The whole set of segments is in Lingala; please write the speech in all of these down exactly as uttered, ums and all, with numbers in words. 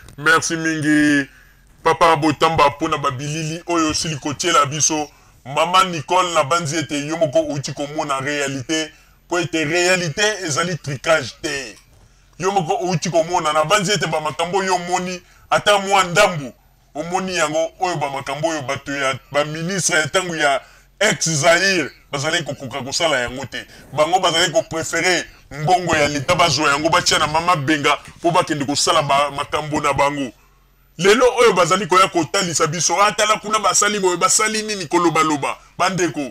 Merci mingi. Papa Botamba pona babilili oyo silikotie la biso. Maman Nicole na banzi ete yomoko uti komo na réalité. Po ete réalité ezali tricage te. Yomoko uti komo na banzi ete ba makambo yo moni ata mwa ndambu. Omoni yango oyo ba makambo yo bato ya ba ministre tangu ya ex Zaire bazali kokoka kosala yango te. Bango bazali ko préférer mbongo ya lita bazwa yango batia na mama benga po bakende kosala ba makambo na bango. Lelo oyo bazali koya kotalisa biso atala kuna basali boye basali nini koloba loba bandeko.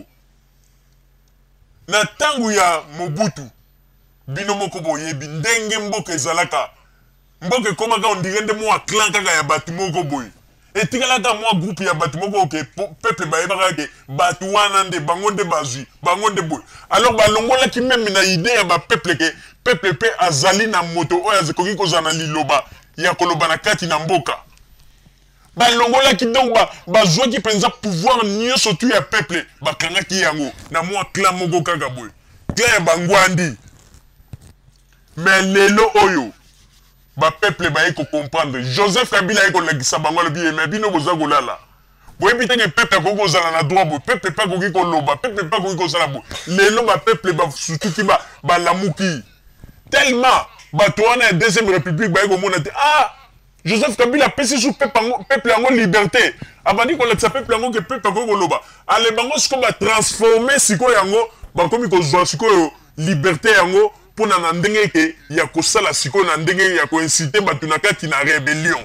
Na tangu ya Mobutu bino moko boyebi ndenge mboka ezalaka. Mboka komaka ondirende mwa clan kaka ya batu moko boye. Etikala mwa groupe ya batu moko ke peuple bayebaka ke batu wana nde bango nde bazwi bango nde boy. Alors balongola ki même na idée ya ba peuple ke peuple pe azali na moto oyo azekoki kozana liloba ya koloba na kati na mboka. Balongola ki donc ba bazwa ki penza pouvoir nyonso tu ya peuple bakanga ki yango na mwa clan moko kaka boy. Clan ya bangwandi. Mais lelo oyo ba peuple ba eko comprendre Joseph Kabila eko lagisa bango le biye mais bino boza kolala boye bitenge peuple ko kozala na droit bo peuple pa ko ko loba peuple pa ko kozala bo lelo ba peuple ba sutuki ba ba lamuki tellement ba toana deuxième république ba eko mona te ah Joseph Kabila pesi sous peuple peuple en liberté abandi ko lakisa peuple en que peuple ko loba ale bango siko ba transformer siko yango ba komi ko zwa siko liberté yango pour na ndenge ke ya kosala siko na ndenge ya ko inciter batu na kati na rébellion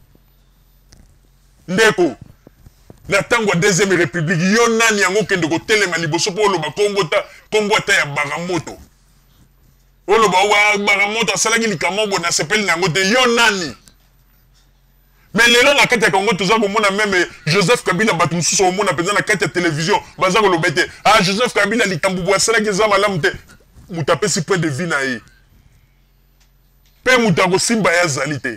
ndeko na tango deuxième république yo nani yango kende ko telema liboso po loba Kongo ta Kongo ta ya Baramoto oloba wa Baramoto asalaki likambo na sepeli nango te yo nani mais lelo na kati ya Kongo toza ko mona même Joseph Kabila batu mususu mona penza na kati ya télévision baza ko lobete ah Joseph Kabila likambo bwa asalaki za malamu te mutape si point de vie na ye pe mutako simba ya zalité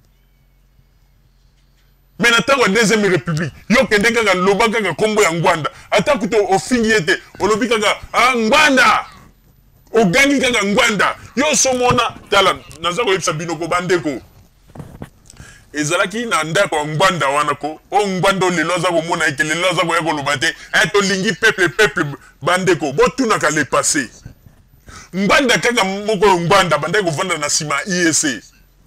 mais na tango deuxième république yo kende kaka loba kaka kombo ya ngwanda ata kuto ofingi ete olobi kaka ah ngwanda ogangi kaka ngwanda yo somona tala naza ko yebisa bino ko bandeko ezalaki na ndako ngwanda wana ko o ngwanda lelo za ko mona eke lelo za ko ya ko loba te eto lingi peuple peuple bandeko botuna ka le passé Ngwanda kaka moko ngwanda bandai kovanda na sima I E C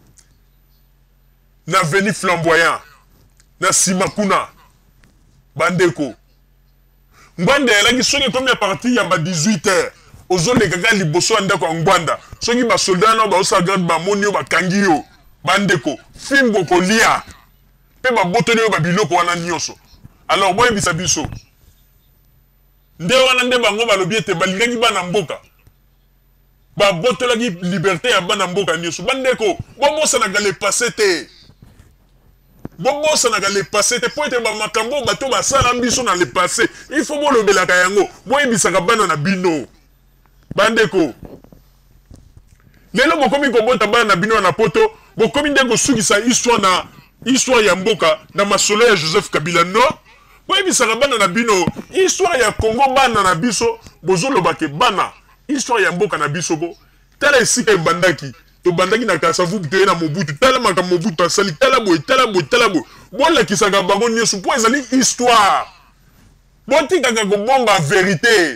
na veni flamboyant na sima kuna bandeko ngwanda elaki soki comme ya parti ya ba dix-huit heures ozole kaka liboso anda kwa ngwanda soki ba soldat na ba osagarde ba monio ba kangi yo bandeko fimbo kolia pe ba botoni yo ba biloko wana nyonso alors boy bisa biso nde wana nde bango balobi ete balingaki bana mboka ba botola ki liberté ya bana mboka nyoso bandeko bobosa na gale passé te bobosa na gale passé te po ete ba makambo bato basala mbiso na le passé il faut bolobela ka yango boyebisaka bana na bino bandeko lelo bokomi kobota bana na bino na poto bokomi nde kosukisa histoire na histoire ya mboka na masolo ya Joseph Kabila no boyebisaka bana na bino histoire ya Congo bana na biso bozoloba ke bana histoire ya mboka na biso bo tala esika ebandaki to bandaki na Kasavu te na Mobutu tala maka Mobutu asali tala boy tala boy tala boy bola kisaka bango nyoso po ezali histoire botika ka kobomba vérité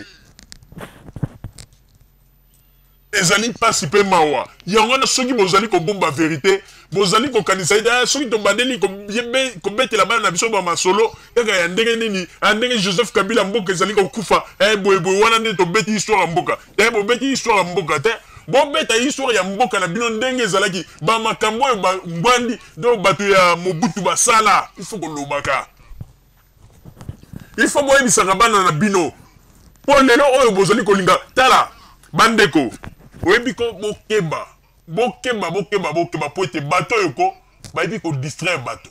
ezali pasi pe mawa yango na soki bozali kobomba vérité bozali ko kanisa ida soki to bandeli ko yebe ko betela bana na biso ba masolo kaka ya ndenge nini ndenge Joseph Kabila mboka ezali ko kufa eh boy boy wana nde to beti histoire mboka eh bo beti histoire mboka te bo beta histoire ya mboka na bino ndenge ezalaki ba makambo ba ngwandi do batu ya Mobutu basala il faut ko lobaka il faut boye bisaka bana na bino po lelo oyo bozali ko linga tala bandeko oyebi ko bokeba bokeba bokeba bokeba po ete bato yoko bayebi ko distraire bato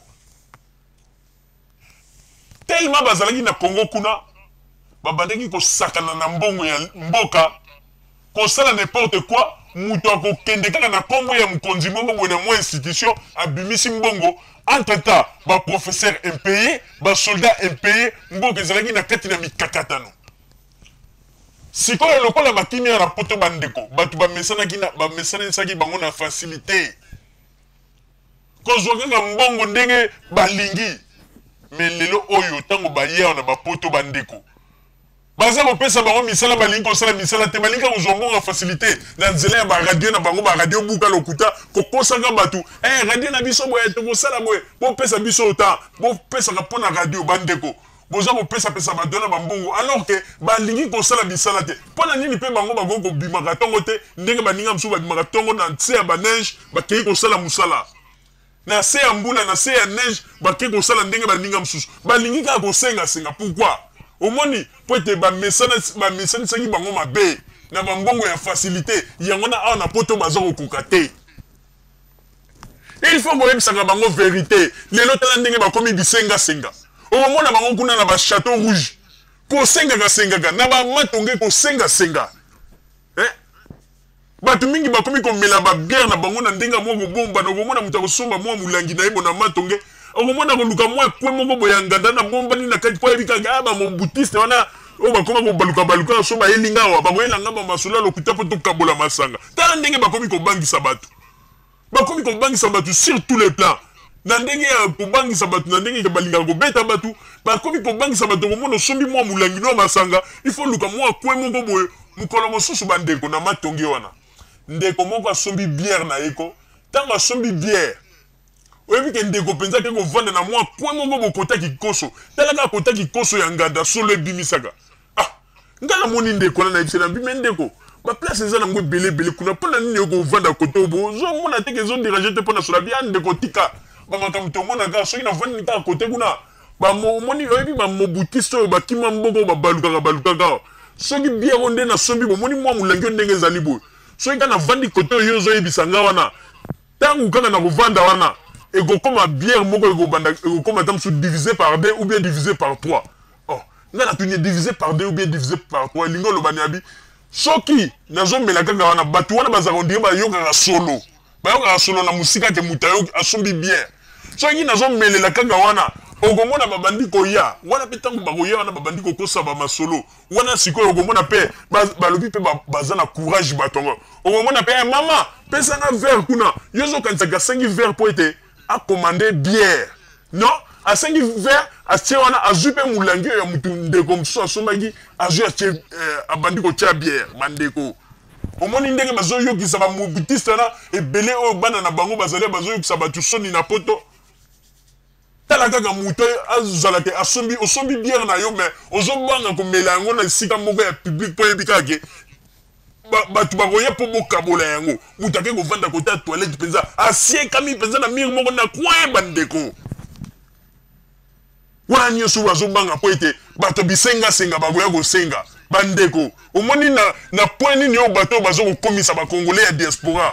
tellement bazalaki na Congo kuna babandaki kosakana na mbongo ya mboka kosala n'importe quoi mutu akokende kaka na kombo ya mokonzi moko boye na mwa institution abimisi mbongo entre temps baprofesseur impayé basoldat impayé mboka ezalaki na kati na mikakatano sikoyo lokola bakimi ya rapoto bandeko batu bamesanaki na bamesanisaki bango na facilité kozwa kaka mbongo ndenge balingi. Mais lelo oyo tango baye na bapoto bandeko. Baza kopesa bango misala balingi kosala misala te balingi kozwa mbongo facilité na nzela ya ba radio na bango ba radio buka lokuta kokosaka batu. Eh radio na biso boye to kosala boye bo pesa biso ota bo pesa ka pona radio bandeko. Boza kopesa pesa badona bambongo alors que balingi kosala misala te. Pona nini pe bango bango ko bimaka tongo te ndenge baninga msu ba bimaka tongo na nse ya ba neige bakei kosala musala. Na se ya mbula na se ya neige bakei kosala ndenge baninga msusu. Balingi ka kosenga senga pourquoi? Omoni po ete ba mesana ba mesana sangi bango mabe na bambongo ya facilité yango na ana poto bazo kokuka te. Il faut boyebisaka bango vérité. Lelo tala ndenge bakomi bisenga senga. Omona bango kuna na ba château rouge. Ko senga ka senga ka na ba matonge ko senga senga. Eh? Batu mingi bakomi ko mela ba bière na bango na ndenga mo bomba na omona muta ko somba mo mulangi na yebo na matonge. Omona ko luka mo kwe mo boyanga na bomba ni na kati po ebika ga ba mo boutiste wana o bakoma ko baluka baluka so ba elinga wa ba boyelanga ba masula lokuta po to kabola masanga. Tala ndenge bakomi ko bangisa batu. Bakomi ko bangisa batu sur tous les plans. Na ndenge ya kobangisa batu na ndenge ya balinga ko beta batu bakomi ko bangisa batu komona sombi mwa mulangi no masanga il faut luka mwa kwe moko boye mukolo mosusu bandeko na matongi wana ndeko moko asombi bière na eko tango asombi bière oyebi ke ndeko penza ke ko vanda na mwa kwe moko bokota kikoso talaka kota kikoso ya nganda solo ebimisaka ah ngala moni ndeko na ibisela bime ndeko ba place eza na ngwe bele bele kuna pona nini ko vanda koto bo zo mona teke zo dirager te pona sola bien ndeko tika ba makam to mona ga so ina vanda nika kote kuna ba mo moni oyebi ba mobutisto ba kima mboko ba baluka baluka ga soki bière onde na sombi bo moni mwa mulangi ndenge ezali bo soki kana vandi kote yo zo yebisanga wana tangu kaka na kovanda wana ego koma bière moko ego banda ego koma tamsu divisé par deux ou bien divisé par trois oh ngana tunye divisé par deux ou bien divisé par trois lingo lo baniabi soki nazo mela kaka wana batu wana bazako ndire ba yoka ka solo ba yoka ka solo na musika ke mutayo asombi bière soki nazo melela kaka wana ogomona babandi koya wana pe tango bakoya wana babandi kokosa ba masolo wana sikoyo ogomona pe balobi pe bazana courage batongo ogomona pe mama pesa na verre kuna yozo kanzaka cinq verre po ete a commandé bière non a cinq verre a tie wana azupe mulangi ya mutu ndeko mso asomaki azu a tie abandi ko tia bière bandeko omoni ndenge bazo yokisa ba mobutiste na ebele o bana na bango bazali bazo yokisa batu soni na poto tala kaka muto azala te asombi osombi bière na yo mais ozobanga ko mela yango na sika moko ya public po yebika ke batu bakoya po bokabola yango mutu ake kovanda kota toilette penza asie kami penza na mire moko na coin bandeko wana nyonso bazobanga po ete bato bisenga senga bakoya kosenga bandeko omoni na na point nini oyo bato bazo kokomisa bakongolais ya diaspora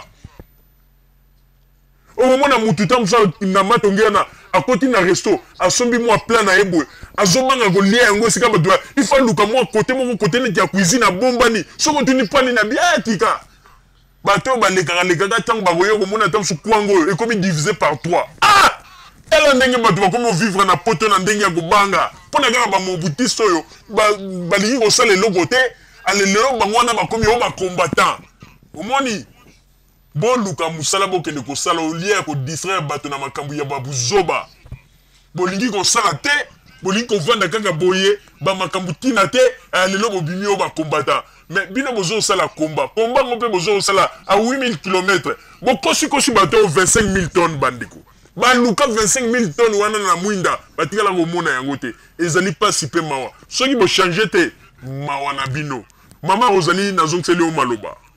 omona mutu tamsa na matonge na akoti na resto asombi mwa plan na yebwe azobanga kolia yango sika bato il faut luka mwa côté moko côté ne ya cuisine bombani soko tuni pani na biatika bato balekaka lekaka tango bakoyo komona tamsu kwango ekomi divisé par trois ah ela ndenge bato bakomi vivre na poto na ndenge ya kobanga pona kaka ba mobutiste oyo balingi kosala eloko te alelelo bango wana bakomi o ba combattant omoni bon luka musala bokende kosala olia ko distraire bato na makambo ya babuzoba bolingi kosala te bolingi kovanda kaka boye ba makambo tina te lelo bobimi o ba combattant mais bino bozo sala combat combat ngompe bozo sala à huit mille kilomètres bokosi kosi bato vingt-cinq mille tonnes bandiko ba luka vingt-cinq mille tonnes wana na mwinda batikala komona yango te ezali pas si pe mawa soki bo changer te mawa na bino mama ozali nazongiseli o maloba